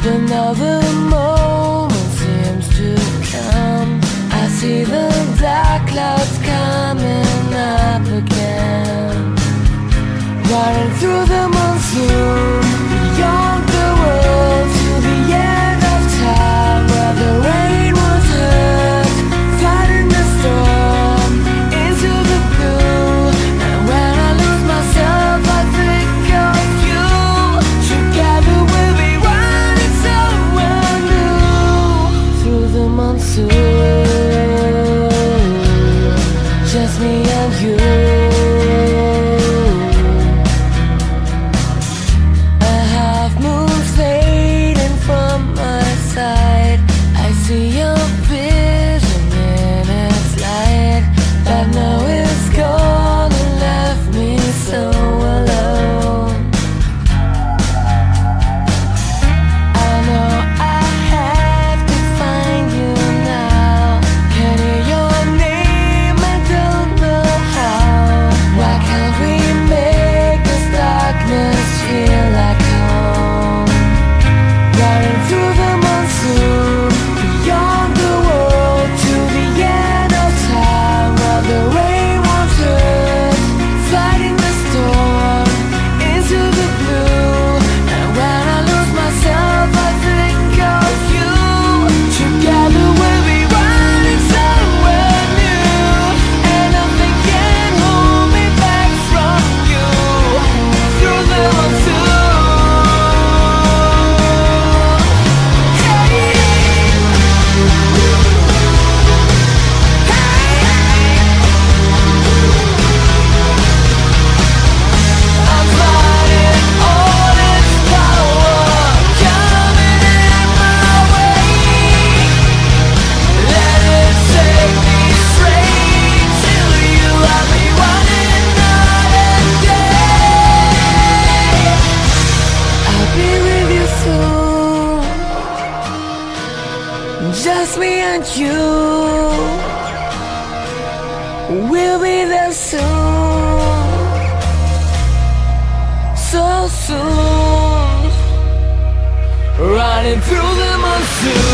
Another moment seems to come. I see the dark clouds coming up again, running through the monsoon, beyond the world to the end of time, where the rain was heard, fighting the storm into the blue. And when I lose myself, I think of you. Together we'll be running somewhere new through the monsoon, just me and you. Just me and you, we'll be there soon, so soon, running through the monsoon.